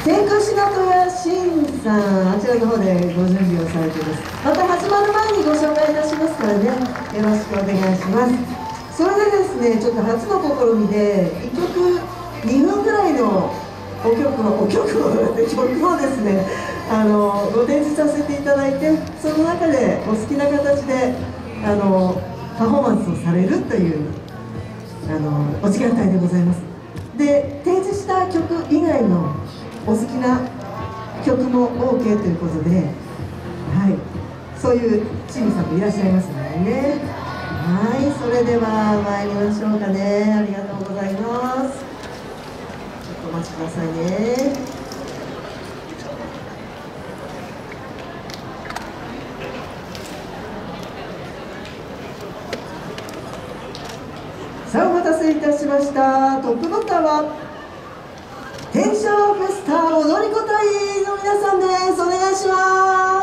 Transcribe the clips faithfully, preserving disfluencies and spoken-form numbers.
天空白戸屋新さん、あちらの方でご準備をされています。また始まる前にご紹介いたしますからね、よろしくお願いします。それでですね、ちょっと初の試みでいっきょくにふんぐらいのお曲をお曲を曲をですね、あのご展示させていただいて、その中でお好きな形であのパフォーマンスをされるというあのお時間帯でございます。で、提示した曲以外のお好きな曲も オーケー ということで、はい、そういうチームさんもいらっしゃいますのでね。はい、それでは参りましょうかね。ありがとうございます。ちょっとお待ちくださいね。さあ、お待たせいたしました。トップバッターは天正フェスタ踊り子隊の皆さんです。お願いします。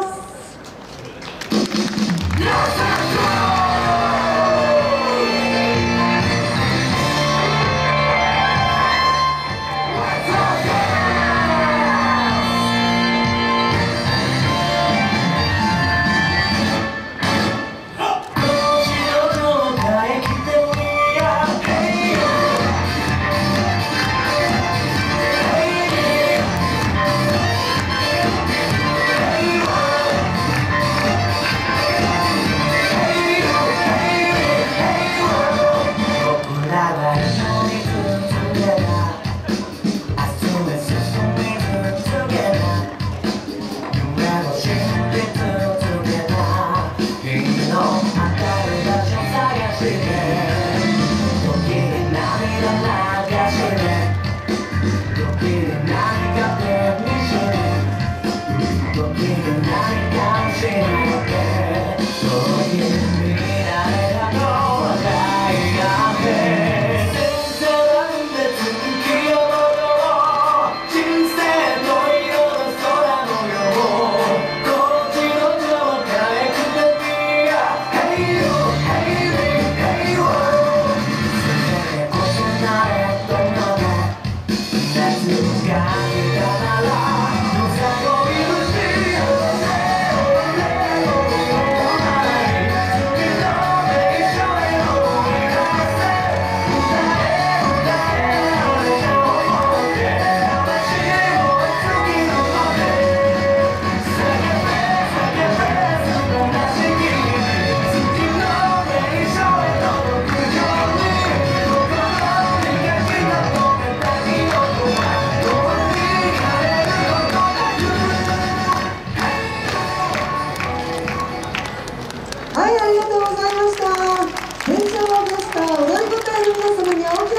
はい、ありがとうございました。天正フェスタ踊り子隊の皆様に大き